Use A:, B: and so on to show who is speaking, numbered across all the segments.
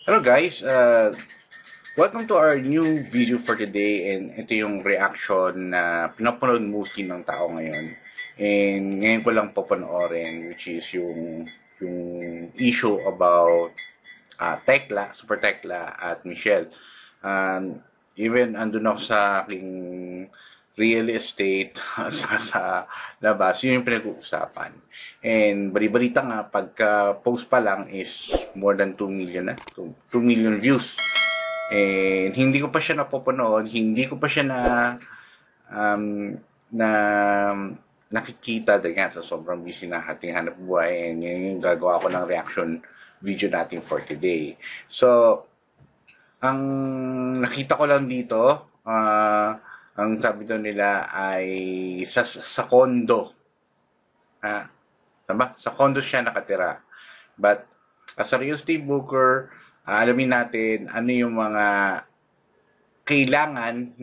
A: Hello guys, welcome to our new video for today, and ito yung reaction na pinapanood mostly ng tao ngayon. And ngayon ko lang papanoorin, which is yung issue about Tekla, Super Tekla at Michelle. Even andun ako sa aking real estate sa labas, yun yung pinag-uusapan. And bali-balita nga, pagka-post pa lang is more than 2 million na, 2 million views. And hindi ko pa siya napapanood, hindi ko pa siya na nakikita dahil sa sobrang busy na ating hanap buhay, and yun yung gagawa ko ng reaction video natin for today. So, ang nakita ko lang dito, ang sabi daw nila ay sa condo. Tama? Sa condo siya nakatira. But as a real estate broker, alamin natin ano yung mga kailangan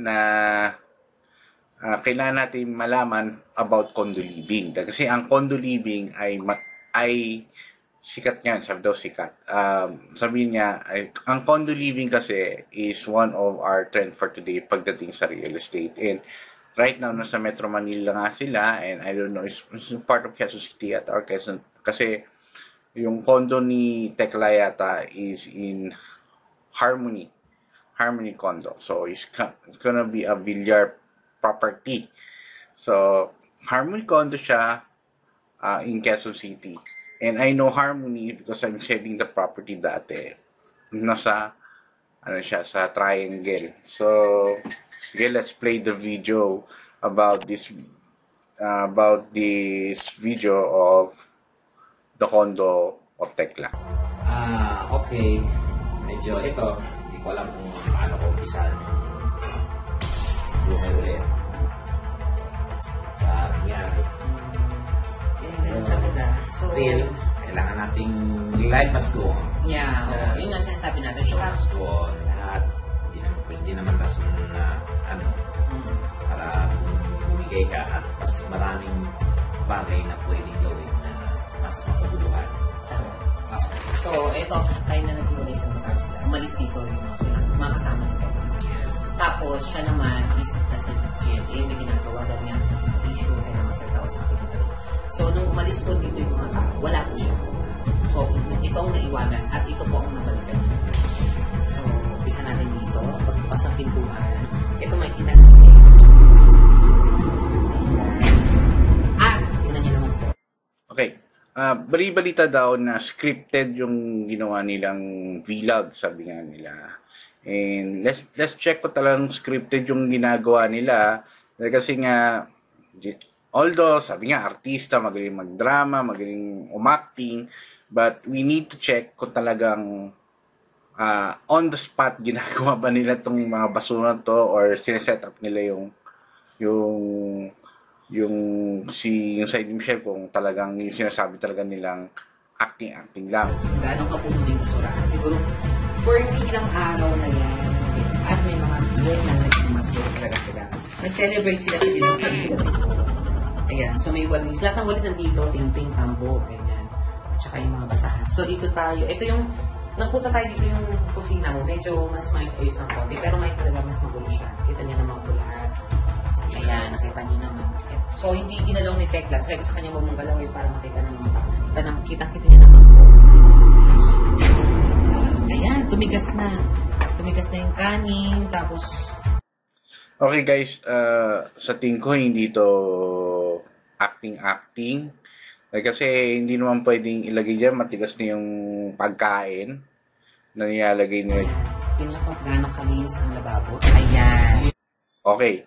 A: natin malaman about condo living. Kasi ang condo living ay sikat yan, sabi daw sikat. Sabi niya, ang condo living kasi is one of our trend for today pagdating sa real estate. And right now, nasa Metro Manila nga sila, and I don't know, it's part of Quezon City at our Quezon, kasi yung condo ni Tekla yata is in Harmony condo. So, it's gonna be a Villar property. So, Harmony condo siya in Quezon City. And I know Harmony because I'm selling the property dati. Nasa, sa triangle. So, sige, let's play the video about this video of the condo of Tekla.
B: Okay. Medyo ito, hindi ko alam kung paano ko umpisahan yung buhay ulit. Sa nangyari. Still, kailangan nating life must go on.
C: Yeah, yun nga sinasabi natin.
B: Show must go on. Lahat, hindi naman rason na para bumigay ka at mas maraming bagay na pwedeng gawin na mas makabuluhan.
C: So, ito, tayo na nag-iwalay sa mga sila. Umalis dito yung mga kasama nito. Tapos, siya naman is nasa GMA, may ginagawa dahil nga sa issue, kaya naman sa tao sa kapitali. So, nung umalis po dito yung mga tao, wala po siya. So, ito ang naiwanan at ito po ang nabalikan niya. So, umpisa natin dito, pagbukas ng pintuan, ito may kinanong. At, tingnan niyo naman po.
A: Okay. Bali-balita daw na scripted yung ginawa nilang vlog, sabi nga nila. And let's check ko talagang scripted yung ginagawa nila. Kasi nga, although sabi nga artista, magaling magdrama, magaling umacting, but we need to check kung talagang on the spot ginagawa ba nila tong mga basura to, or sineset up nila yung side ni Michelle, kung talagang yung sinasabi talaga nilang acting lang.
C: Gaano ka pumunta yung basurahan? Siguro, for ilang araw na yan, at may mga buwan na nagsimasbos talaga sila. Nag-celebrate sila sila. Ayan, so may walis. Lahat ng walis nandito, ting-ting, tambo, ganyan. At saka yung mga basahan. So dito tayo, ito yung, nagpunta tayo dito yung kusina mo, medyo mas maayos-ayos ng konti, pero ngayon talaga mas magulo siya. Kita niyo naman po lahat. Ayan, nakita niyo naman. So, hindi ginalaw ni Tekla. Sabi ko sa kanya, huwag mong galawin para makita ng mga kita niya naman po. Ayan, tumigas na. Tumigas na yung kanin, tapos...
A: Okay guys, sa tingin ko hindi to acting. Kasi hindi naman pwedeng ilagay dyan, matigas na yung pagkain na nilalagay nila.
C: Tingnan ko gaano kalinis ang lababo. Ayan.
A: Okay.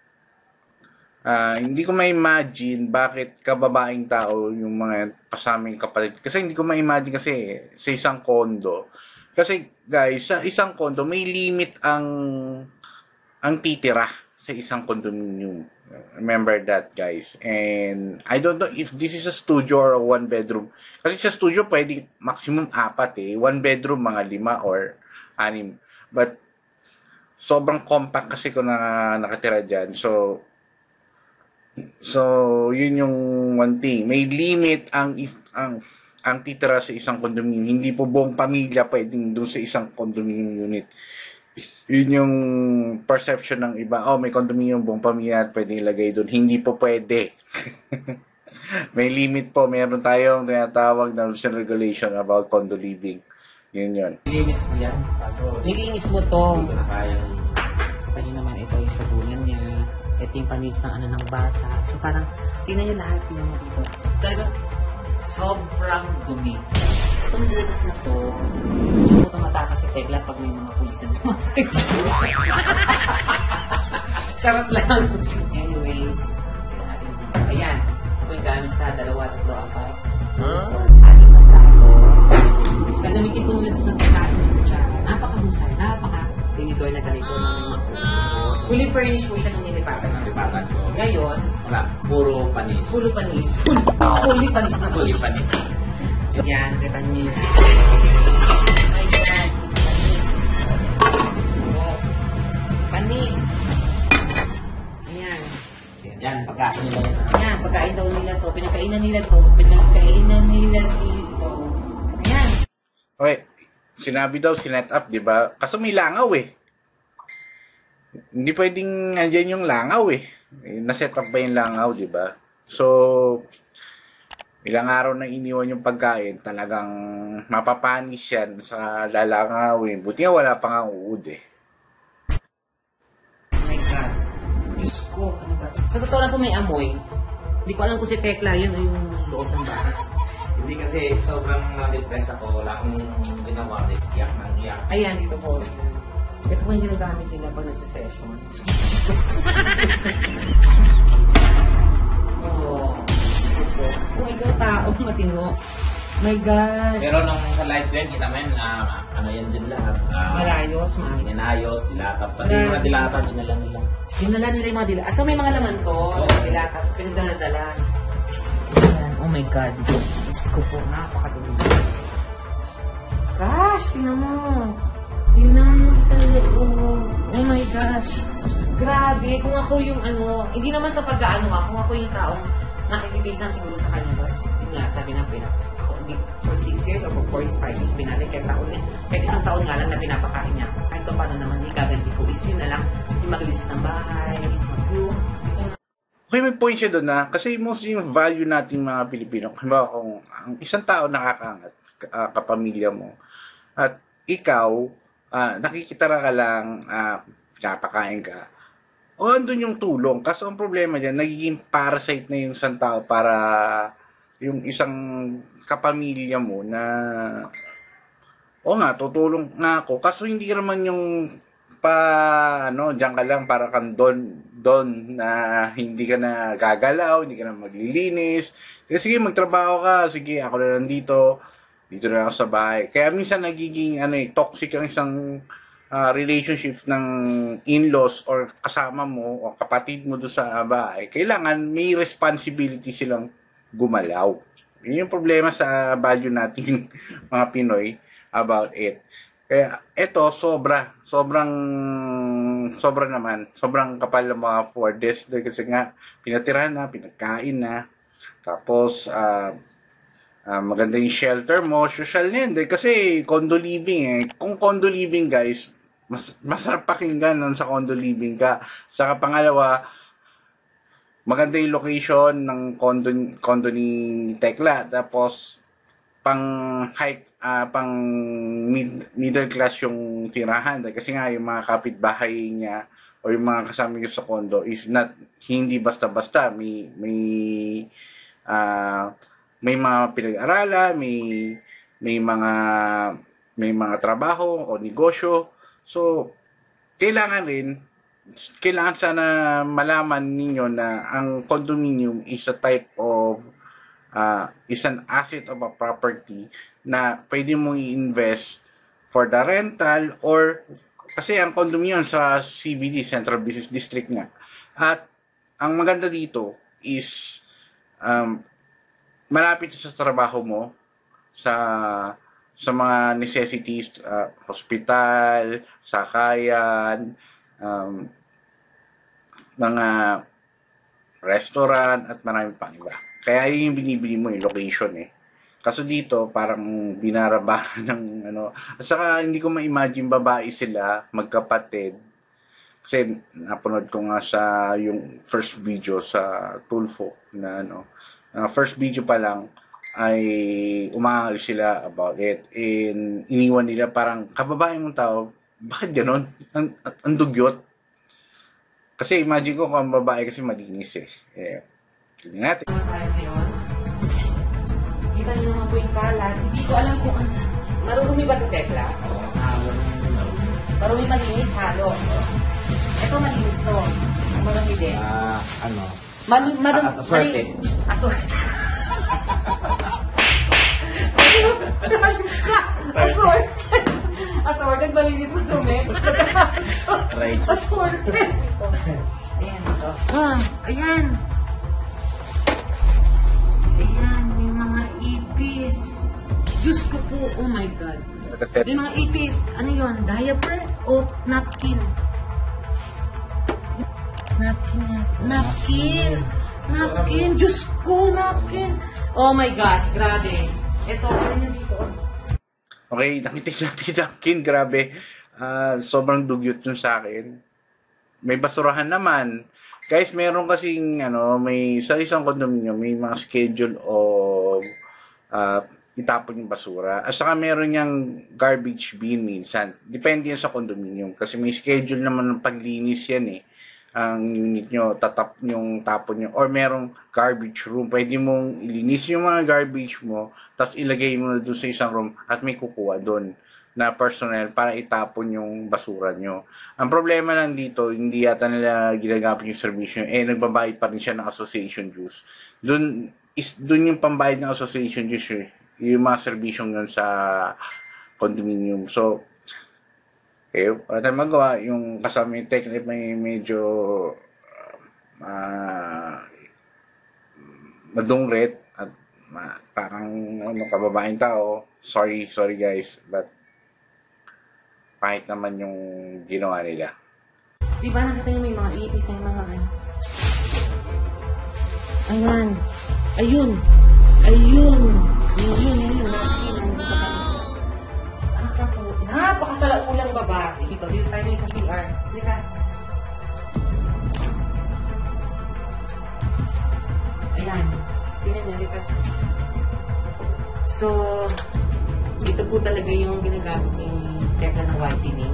A: Hindi ko ma-imagine bakit kababaeng tao yung mga kasaming kapalit. Kasi hindi ko ma-imagine kasi sa isang condo. Kasi guys, sa isang condo may limit ang titira sa isang condominium. Remember that guys. And I don't know if this is a studio or a one bedroom. Kasi sa studio pwede maximum 4 One bedroom mga 5 or 6. But sobrang compact kasi ko na nakatira dyan. So, yun yung one thing. May limit ang ang titira sa isang condominium. Hindi po buong pamilya pwedeng doon sa isang condominium unit. Yun yung perception ng iba. Oh, may condominium, buong pamilya pwedeng ilagay doon. Hindi po pwede. May limit po. Meron tayong tinatawag na rules and regulation about condo living. Yun yun.
B: Nilinis mo yan. Kaso,
C: Nilinis mo to.
B: hindi ko na kayang
C: Kanya naman ito yung sabungan niya. Ito yung panis ng ano ng bata. So parang, tingnan niyo lahat yung mga dito. Talaga, sobrang dumi. So, kung dito na to, siya mo tumatakas si Tegla pag may mga pulis na dumatay. Charot lang. Anyways, ayan. Ito yung gamit sa 2, 3, 4. Ating na plato. Gagamitin ko nila sa pagkain ng kutsara. Napakahusay, napaka-tinidor na ganito ng mga fully furnished po siya nung nilipatan ng
B: lipatan ko.
C: Ngayon,
B: Wala, puro panis.
C: fully panis. Fully panis na po.
B: Fully panis.
C: Yan, kita niyo yan. My God, panis. Oh, panis. Ayan.
B: Yan, pagkain nila yan.
C: Ayan, pagkain daw nila to. Pinagkainan nila to. Pinagkainan nila dito. Ayan.
A: Okay. Sinabi daw, sinet up, di ba? Kaso may langaw eh. Hindi pwedeng andyan yung langaw eh. Naset up ba yung langaw, di ba? So, ilang araw na iniwan yung pagkain, talagang mapapanis yan sa lalangawin. Buti nga wala pang ang uod eh.
C: Oh my God. Diyos ko. Ano ba? Sa totoo lang po may amoy. Hindi ko alam kung si Tekla yun o yung loob ng bahay.
B: Hindi kasi sobrang na-depress ako. Wala akong ginawa. Iyak ng iyak.
C: Ayan, dito po. Ito po yung ginagamit nila pag nagsisession. Oo. Ito. Oh my God, taong matino. My God.
B: Pero nung sa live din, kita mo yun, ano yan dyan lahat.
C: Malayos, maayos.
B: Inayos, dilatap. Pati yung mga dilatap, dinala nila.
C: Dinala nila yung mga dila. So may mga laman to. Dilata. So pinagdala. Ayan. Oh my God. Diyos ko po. Napakadumi. Gosh, tingnan mo. Tingnan mo sa loob. Oh my gosh. Grabe. Kung ako yung ano, hindi naman sa pag-ano kung ako yung taong nakikipisan siguro sa kanya, boss. Yun nga, sabi ng ako hindi for 6 years or for 5 years pinalik. Kahit isang taon nga lang na pinapakain niya. Kahit pa paano naman yung gaganti ko is yun na lang yung maglinis ng bahay, mag-view.
A: Okay, may point siya doon na kasi mostly yung value nating mga Pilipino. Halimbawa kung ang isang tao nakakaangat, kapamilya mo, at ikaw, nakikitara ka lang, pinapakain ka, o andun yung tulong. Kaso ang problema dyan, nagiging parasite na yung isang tao para yung isang kapamilya mo na o nga, tutulong nga ako. Kaso hindi ka naman yung diyan ka lang para kang don na hindi ka na gagalaw, hindi ka na maglilinis. Sige, magtrabaho ka. Sige, ako na lang dito na ako sa bahay. Kaya minsan nagiging toxic ang isang relationship ng in-laws or kasama mo o kapatid mo doon sa bahay. Kailangan may responsibility silang gumalaw. Yun yung problema sa value natin mga Pinoy about it. Kaya eto sobrang naman, sobrang kapal ng mga for this kasi nga pinatirahan na, pinagkain na, tapos maganda yung shelter mo, social na yun, kasi condo living kung condo living guys, masarap pakinggan nun sa condo living ka. Saka pangalawa, maganda yung location ng condo ni Tekla, tapos pang middle class yung tirahan kasi nga yung mga kapitbahay niya o yung mga kasama niya sa condo is hindi basta-basta may mga pinag-aralan, may mga trabaho o negosyo. So kailangan sana malaman ninyo na ang condominium is a type of is an asset of a property na pwede mong i-invest for the rental or kasi ang condominium sa CBD, Central Business District nga. At ang maganda dito is malapit sa trabaho mo, sa mga necessities, hospital, sakayan, mga restaurant at marami pang iba. Kaya yun yung binibili mo location Kaso dito, parang binarabara ng ano. At saka hindi ko ma-imagine babae sila, magkapatid. Kasi napanood ko nga sa yung first video sa Tulfo na ano, first video pa lang ay umaangal sila about it. And iniwan nila parang kababae mong tao, bakit ganon? Ang dugyot. Kasi imagine ko kung ang babae kasi malinis eh. Tignan natin.
C: Kita niyo naman po yung kalat. Hindi ko alam kung marurumi ba ito, Tekla? Marumi malinis, halo. Ito malinis to. Marumi din.
B: Ano?
C: Assorted. Assorted. Assorted, malinis, marumi.
B: Right.
C: Assorted. Ayan ito. Ayan. Ayan, may mga ipis. Diyos ko po, oh my God. May mga ipis. Ano yun? Diaper o napkin? Napkin. Diyos ko, napkin. Oh my gosh, grabe. Ito, ano yun dito?
A: Okay, nakita natin napkin, grabe. Sobrang dugyot yun sa akin. May basurahan naman. Guys, meron kasing may sa isang condominium may mga schedule of itapon yung basura. At saka meron yung garbage bin minsan. Depende yan sa condominium kasi may schedule naman ng paglinis yan eh. Ang unit nyo, yung tapon nyo. Or merong garbage room. Pwede mong ilinis yung mga garbage mo tapos ilagay mo na doon sa isang room at may kukuha doon na personnel para itapon yung basura nyo. Ang problema lang dito, hindi yata nila ginagamit yung servisyo. Nagbabayad pa rin siya ng association dues. Doon yung pambayad ng association dues yung mga serbisyong yun sa condominium. So, wala tayong magawa. Yung kasama yung technique may medyo madungret at parang kababaeng tao. Sorry guys, but kahit naman yung ginawa nila.
C: Di ba nakita niyo may mga ipis, may mga ano? Ayan. Ayun. Napakasala-ulang babae. Dito tayo sa CR. Dito. Ayan. Tingnan niyo, dito. So, ito po talaga yung ginagamit ni Tekla ng whitening.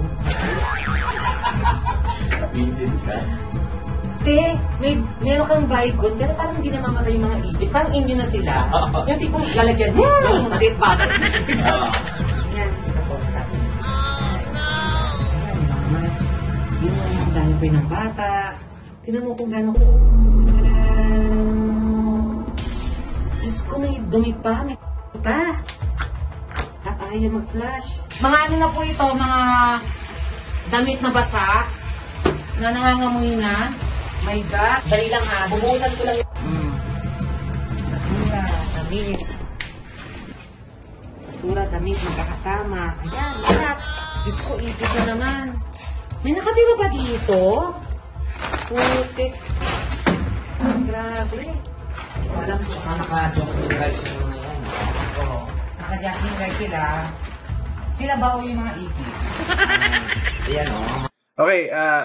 B: Visit ka?
C: Meron kang baygon, pero parang hindi namamatay yung mga ipis. Parang inyo na sila. Yung tipong lalagyan mo, yung matit bakit. Yan. Yung dahil pa ng bata. Tignan mo kung gano'n. Diyos ko, may dumi pa. May pa. At ayaw mag-flash. Mga ano na po ito, mga damit na basa na nangangamoy na. My God. Dali lang ha. Bubuhusan ko lang yung... Basura, damit. Basura, damit, magkakasama. Ayan, lahat. Diyos ko, ipit na naman. May nakatira ba dito? Putik. Grabe. Hindi ko alam kung
B: Naka-Jocelyn Rice yung mga yan.
C: Oo. Naka-Jasmine Rice sila. Sila ba o yung mga ipis?
B: Ayan o.
A: Okay,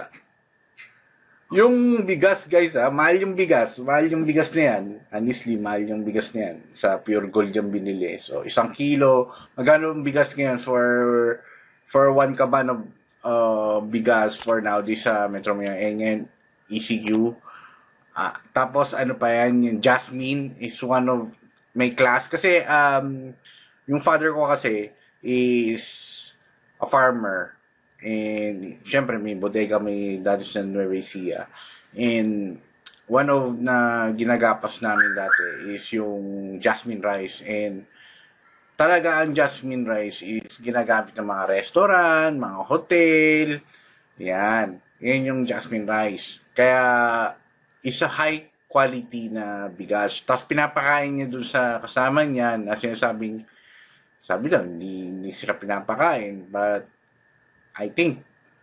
A: yung bigas guys, mahal yung bigas. Mahal yung bigas na yan. Honestly, mahal yung bigas na yan. Sa Pure Gold yung binili. So, 1 kilo. Magkano yung bigas ngayon for 1 kaban of bigas for nowadays sa Metro Manila? Ngayon, ECQ. Tapos, ano pa yan, yung Jasmine is one of my class. Kasi, yung father ko kasi is a farmer. And, syempre, may bodega, may dados na Nueva Ecija. And, one of na ginagapas namin dati is yung jasmine rice. And, talaga ang jasmine rice is ginagamit ng mga restaurant, mga hotel. Yan. Yan yung jasmine rice. Kaya, is a high quality na bigas. Tapos, pinapakain niya dun sa kasama niya na sinasabing, sabi lang, hindi sila pinapakain. But, I think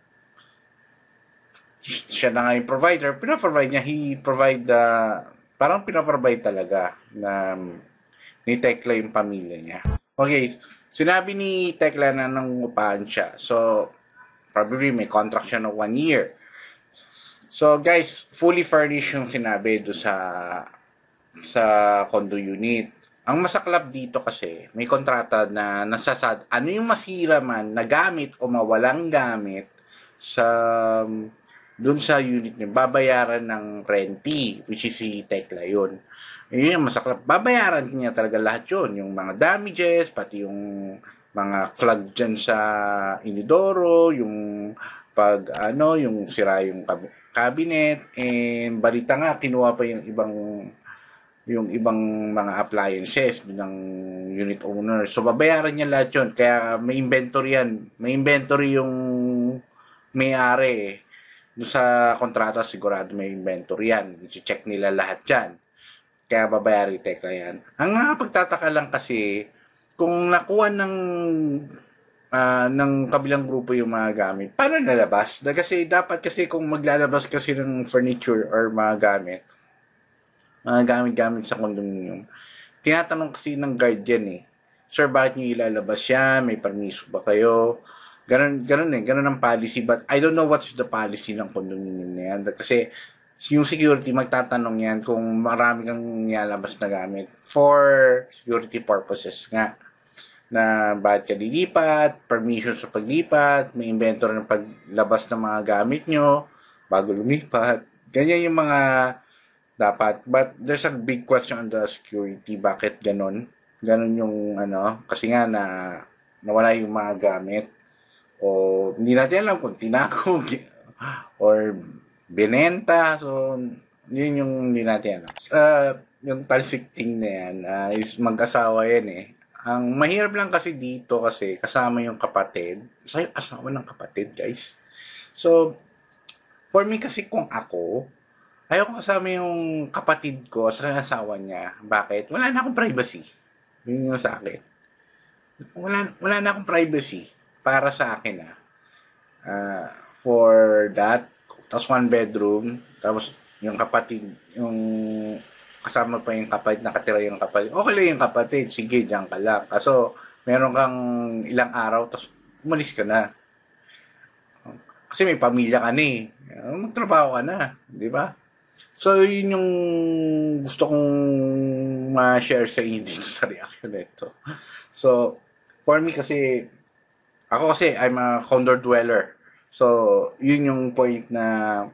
A: siya na nga yung provider, pinaprovide niya, parang pinaprovide talaga na ni Tekla yung pamilya niya. Okay, sinabi ni Tekla na nangungupahan siya. So, probably may contract siya ng 1 year. So, guys, fully furnished yung sinabi do sa condo unit. Ang masaklap dito kasi, may kontrata na nasasad, ano yung masira man, na gamit o mawalang gamit sa dun sa unit niya, babayaran ng rentee, which is si Tekla yun. Yun yung masaklap. Babayaran niya talaga lahat yun. Yung mga damages, pati yung mga clog dyan sa inidoro, yung yung sira yung cabinet, and balita nga, kinuha pa yung ibang mga appliances ng unit owner. So, babayaran niya lahat yun. Kaya may inventory yan. May inventory yung may-ari. Doon sa kontrata, sigurado may inventory yan. I-check nila lahat yan. Kaya babayaran Tekla yan. Ang nakapagtataka lang kasi, kung nakuha ng kabilang grupo yung mga gamit, paano nalabas? Kasi dapat kasi kung maglalabas kasi ng furniture or mga gamit sa condominium, tinatanong kasi ng guardian Sir, bakit nyo ilalabas yan? May permiso ba kayo? Ganun ang policy. But I don't know what's the policy ng condominium na yan. Kasi yung security, magtatanong yan kung marami kang nilalabas na gamit for security purposes nga. Na bakit ka lilipat, permission sa paglipat, may inventory ng paglabas ng mga gamit nyo bago lumipat. Ganyan yung mga dapat. But there's a big question on the security. Bakit ganon? Ganon yung kasi nga nawala yung mga gamit. O hindi natin alam kung tinako or binenta. So, yun yung hindi natin alam. Yung talsik thing na yan is mag-asawa yan Ang mahirap lang kasi dito kasi kasama yung kapatid. So, yung asawa ng kapatid, guys. So, for me kasi kung ako, ayaw ko kasama yung kapatid ko sa asawa niya. Bakit? Wala na akong privacy. Yun yung sa akin. Wala na akong privacy para sa akin for that. Tapos 1 bedroom. Tapos yung kapatid, yung kasama pa yung kapatid, nakatira yung kapatid. Okay lang yung kapatid. Sige, diyan ka lang. Kaso, meron kang ilang araw, tapos umalis ka na. Kasi may pamilya ka na magtrabaho ka na. Di ba? So, yun yung gusto kong ma-share sa inyo dito sa reaction nito. So, for me kasi, ako kasi, I'm a condo dweller. So, yun yung point na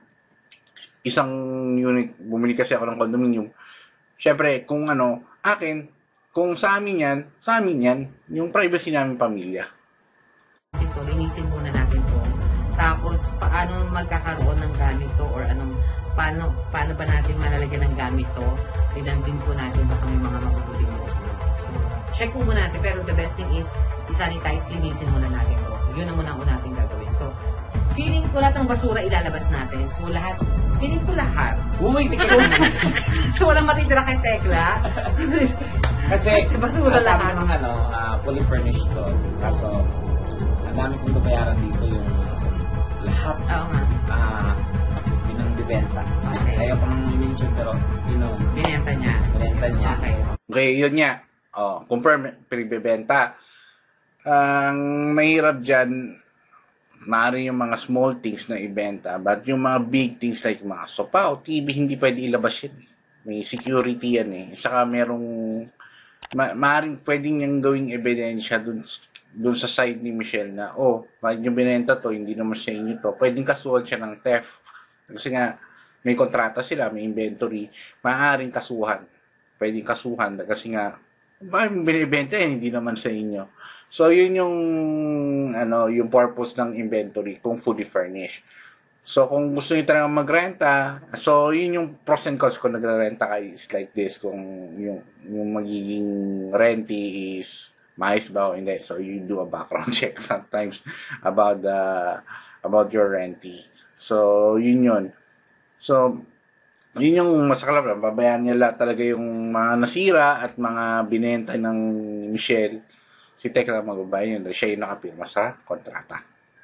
A: isang unit, bumili kasi ako ng condominium. Siyempre, kung akin, kung sa amin yan, yung privacy namin pamilya.
C: Linisin muna natin to. Tapos, paano magkakaroon ng gamit to or paano ba natin malalagyan ng gamit to? Tignan din po natin baka may mga mabubuting mo. So, check po muna natin. Pero the best thing is, i-sanitize, linisin muna natin to. Yun ang unang natin gagawin. So, feeling ko lahat ng basura ilalabas natin. So, feeling ko lahat.
B: Uy,
C: So, walang matitira kay Tekla.
B: Kasi
C: basura lahat.
B: Ng fully furnished to. Kaso, ang dami kong babayaran dito yung lahat.
C: Oo nga.
B: Yun ang bibenta.
C: Okay.
B: Ayaw ko nang i-mention pero,
C: binenta niya. Okay.
A: Okay, yun nga. Confirm, pinibenta. Ang mahirap dyan, maaari yung mga small things na ibenta, but yung mga big things like mga sopa o TV, hindi pwede ilabas yan May security yan Saka maaaring pwedeng niyang gawing ebidensya dun sa side ni Michelle na, bakit yung binenta to, hindi naman sa inyo to. Pwedeng kasuhan siya ng theft. Kasi nga, may kontrata sila, may inventory, maaaring kasuhan. Pwedeng kasuhan kasi nga, bakit binibenta hindi naman sa inyo. So, yun yung yung purpose ng inventory kung fully furnished. So, kung gusto niyo talaga magrenta, so, yun yung pros and cons kung nagrerenta kayo is like this, kung yung magiging rentee is maayos ba o hindi. So, you do a background check sometimes about your rentee. So, yun yun. So, yun yung masaklap lang. Babayaran nila talaga yung mga nasira at mga binenta ng Michelle. Si Tekla magbabayad yun. Siya yung nakapirma sa kontrata.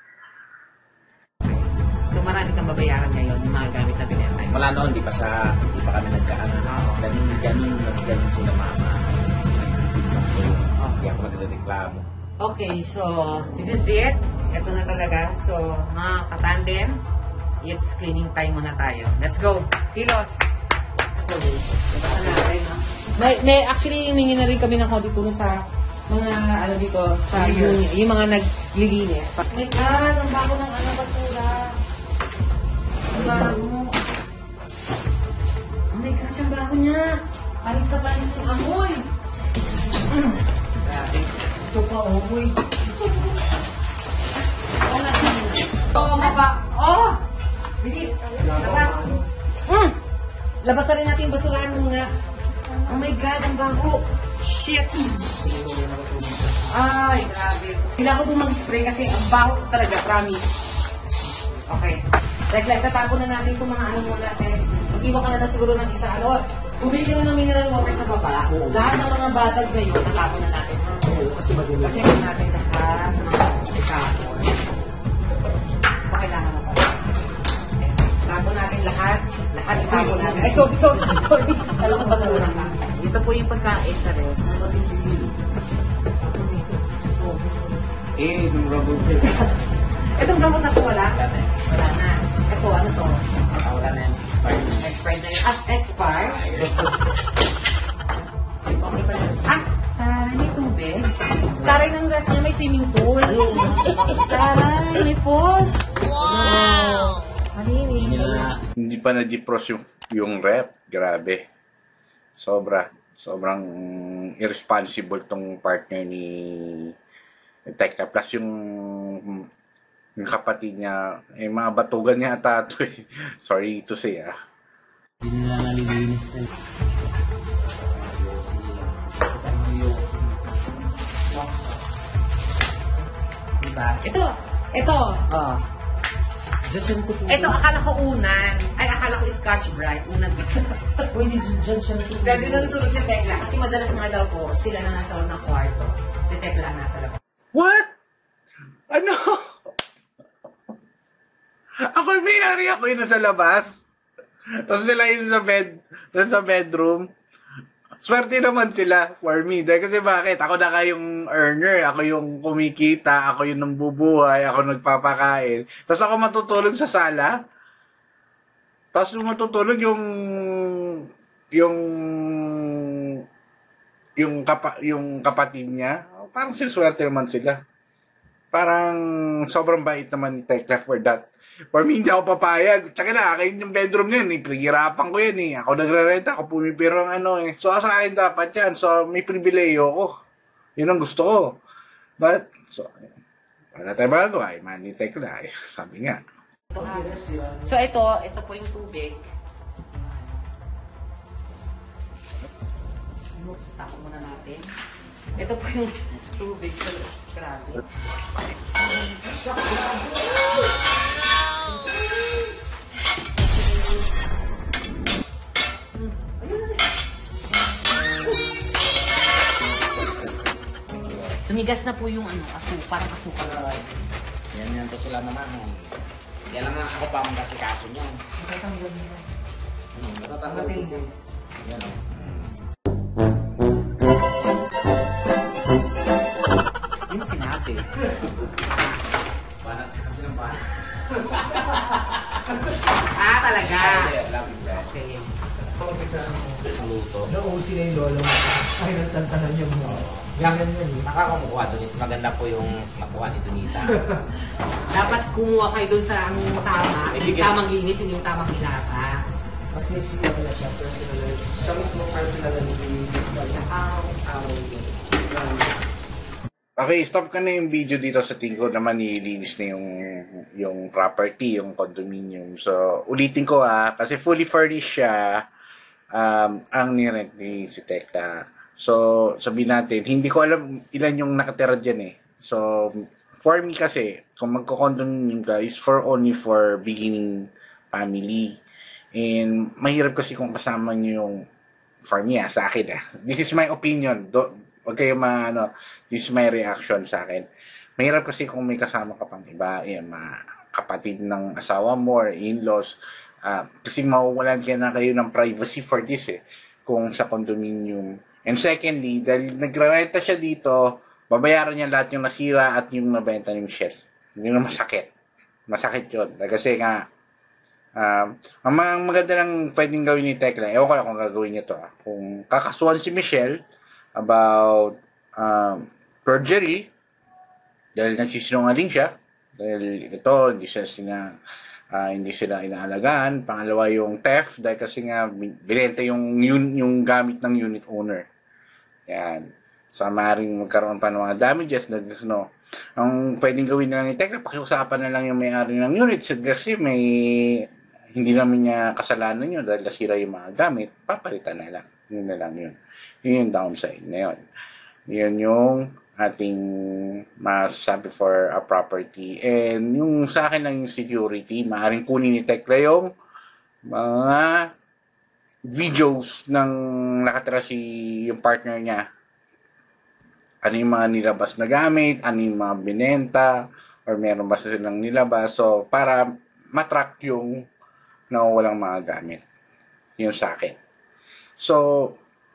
C: So marami kang babayaran ngayon yung mga gamit na binenta.
B: Wala noon, hindi pa kami nagkaan. Ganun sila mama. sakto yun. Hindi ako nagreklamo.
C: Okay, so this is it. Ito na talaga. So, mga katandem, it's cleaning time muna tayo. Let's go. Kilos. Basta natin, no? May actually, humingi na rin kami ng konti tulong sa mga, ano dito, sa yung mga naglilinis. Oh my God, ang bago ng basura. Ang bago. Oh my gosh, ang bago niya. Paris na paris yung amoy. Grabe. Ito pa, amoy. Oo, mapa. Oh! Bilis. Labas. Labas na rin natin yung basurahan muna. Oh my God, ang bago. Shit. Ay, grabe. Kailangan ko pong mag-spray kasi ang baho talaga, promise. Okay. Like, tatapon na natin itong mga ano muna, Tex. Mag-iwan ka na lang siguro ng isa. Ano, bumili ka ng mineral water sa baba. Lahat ng mga batag na yun, natapon na natin. Oo, kasi magulo. Kasi natin lahat ng mga itapon. Kailangan na pala. Tapon natin lahat. Lahat itapon natin. Ay, sorry. Alam ko basura ka. Ito po yung pagkain sa rin.
B: Yung robot.
C: Itong gamot na to wala?
B: Wala na.
C: Wala na. Ito, ano to?
B: Wala na yan.
C: Expired na yun. Expired? Okay pa lang. Taray, may tubig. Taray ng ref niya may swimming pool. Taray, may pools. Wow! Malinis.
A: Hindi pa na-defrost yung rep. Grabe. Sobrang irresponsible tong partner ni Tekla. Plus yung kapatid niya, mga batugan niya ata ito eh. Sorry to say
B: Hindi nila nalilinis na.
C: Diba? Ito. Oh. Ito, akala ko unan. Ay, akala ko Scotch Brite. Unan ba?
D: Pwede dyan siya natutulog.
C: Dahil natutulog si Tekla. Kasi madalas nga daw po, sila na nasa loob ng kwarto. Si Tekla ang nasa loob.
A: What? Ano? Ako yung nasa labas. Tapos sila yung nasa bedroom. Swerte naman sila for me. Dahil kasi bakit? Ako na kayong earner. Ako yung kumikita. Ako yung nambubuhay. Ako nagpapakain. Tapos ako matutulog sa sala. Tapos yung matutulog yung kapatid niya. Parang sinswerte naman sila. Parang sobrang bait naman ni Tekla for that. For me, hindi ako papayag. Tsaka na, kayo yung bedroom niyan, pinaghirapan ko yan eh. Ako nagre-renta, ako pumipiro ng ano eh. So, sa akin dapat yan. So, may pribileyo ko. Yun ang gusto ko. But, so, wala tayo magagawa. Man ni Tekla eh. Sabi nga.
C: So, ito po yung tubig. Tapos muna natin. Ito po yung tubig. Grabe. Tumigas na po yung parang asukal.
B: Yan to sila naman. Kaya lang ako pa ang kasikaso niyan.
D: Matatanggal nila.
B: Natatanggal ito. Yan o.
C: Hindi mo sinabi.
B: Banat kasi ng banat.
C: Talaga.
B: Okay.
D: Bakit ka
B: Luto.
D: nauusin na yung lolo mo? Ay, nagtantanan yung mga. Ganyan yan eh.
B: Nakakamukuha doon. Maganda po yung nakuha ni Donita.
C: Dapat kumuha kayo dun sa ang tama.
B: May
C: Yung
B: bigas.
C: tamang linis, hindi yung tamang hinata.
D: Mas may siya na siya, personal. Siya mismo personal na nilinis ka niya. Araw yun.
A: Okay, stop ka na yung video dito sa tingin ko naman nililinis na yung property, yung condominium. So, ulitin ko kasi fully furnished siya ang nirent ni si Tekla. So, sabihin natin, hindi ko alam ilan yung nakatira dyan eh. So, for me kasi, kung magko-condominium ka, is only for beginning family. And mahirap kasi kung kasama nyo yung, for me sa akin this is my opinion. Huwag kayo this is my reaction sa akin. Mahirap kasi kung may kasama ka pang iba, mga kapatid ng asawa mo or in-laws, kasi mawawalan kayo ng privacy for this kung sa condominium And secondly, dahil nagrarenta siya dito, babayaran niya lahat yung nasira at yung nabenta ni Michelle. Yun ang masakit. Masakit yun. Kasi nga, ang mga maganda lang pwedeng gawin ni Tekla, ewan ko lang kung gagawin niya to. Kung kakasuhan si Michelle about perjury, dahil nagsisinungaling siya, dahil ito, hindi sila inaalagaan. Pangalawa yung theft, dahil kasi nga binenta yung gamit ng unit owner. Yan. Sa maaaring magkaroon pa ng mga damages, ang pwedeng gawin na lang ni Tekla, pakiusapan na lang yung may-ari ng unit kasi hindi naman niya kasalanan yun dahil nasira yung mga gamit, papalitan na lang. Yun na lang yun. Yun yung downside na yun. Yun yung ating masasabi for a property. And yung sa akin lang yung security, maaaring kunin ni Tekla yung mga videos ng nakatira yung partner niya. Ano yung mga nilabas na gamit, ano yung mga binenta, or meron ba silang nilabas. So, para matrack yung nawawalang mga gamit. Yun sa akin. So,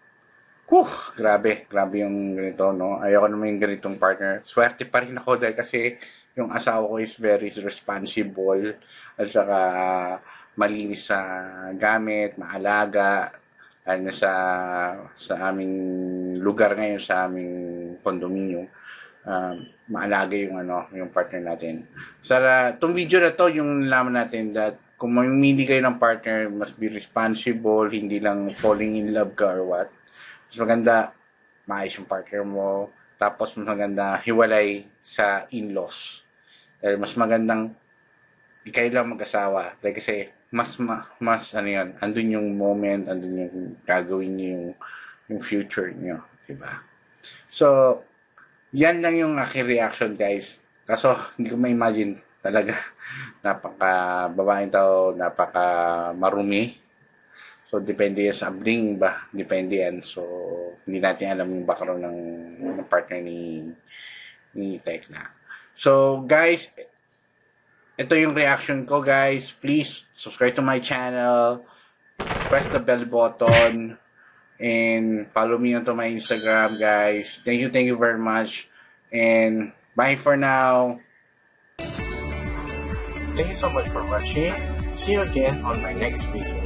A: grabe yung ganito, no? Ayoko naman yung ganitong partner. Swerte pa rin ako dahil kasi yung asawa ko is very responsible at saka malinis sa gamit, maalaga, ano sa aming lugar ngayon, sa aming condominium. Maalaga yung partner natin. Itong video na to, yung nalaman natin that kung mamimili kayo ng partner, must be responsible, hindi lang falling in love ka or what. Mas maganda, maayos yung partner mo. Tapos mas maganda, hiwalay sa in-laws. Dahil mas magandang kayo lang mag-asawa. Dahil kasi mas andun yung moment, andun yung gagawin niyo yung future niyo, diba? So, yan lang yung aking reaction, guys. Kaso, hindi ko ma-imagine talaga. Babaeng tao, marumi. So, depende yan sa upbringing ba? Depende yan. So, hindi natin alam yung background ng partner ni Tekla. So, guys, ito yung reaction ko, guys. Please, subscribe to my channel. Press the bell button. And follow me onto my Instagram, guys. Thank you very much. And bye for now. Thank you so much for watching. See you again on my next video.